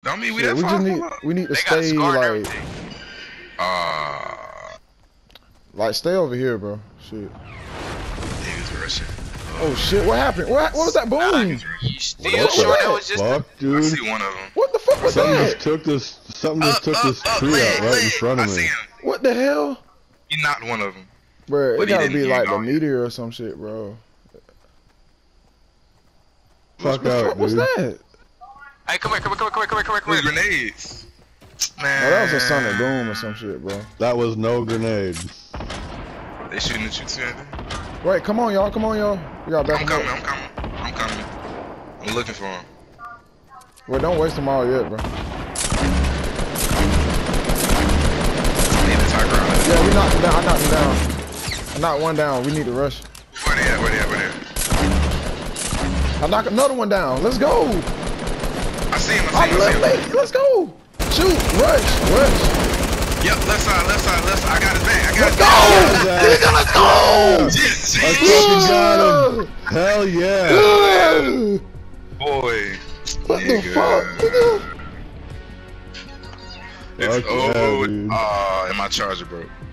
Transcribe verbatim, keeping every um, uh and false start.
Don't mean we Shit, that we far. just need we need to They got stay score and like everything. Uh, like stay over here, bro. Shit. niggas rushing. Oh shit! What happened? What what was that boom? You still What sure was that that? was just Fuck, I dude. see one of them. What the fuck was Something that? just took this. Something just Up, took up, this up, tree leg, out right in leg. front I of see me. him. What the hell? He knocked one of them. Bro, But it he gotta didn't be get like the going. meteor or some shit, bro. Fuck What the out, fuck was dude. that? Hey, come here, come here, come here, come here, come here, come here, come With here. grenades. Man. Oh, that was a son of doom or some shit, bro. That was no grenade. They shooting at you too, Anthony. Wait, come on, y'all, come on, y'all. We got back I'm him coming, up. I'm coming. I'm coming. I'm looking for him. Wait, don't waste them all yet, bro. I need to talk around. Yeah, we knocked him down. I knocked him down. I knocked one down. We need to rush. Where they at? Where they at? Where they at? I knocked another one down. Let's go. I see him. I I'm see him. I left see him. leg. Let's go. Shoot. Rush. Rush. Yep, left side, left side, left side. I got his back. I got Let's his go. back. Nigga, let's go. Yes, I yes. fucking got him. Hell yeah. Boy. What the Nigga. fuck, nigga? It's Fuck yeah, oh, dude. uh, and my charger broke.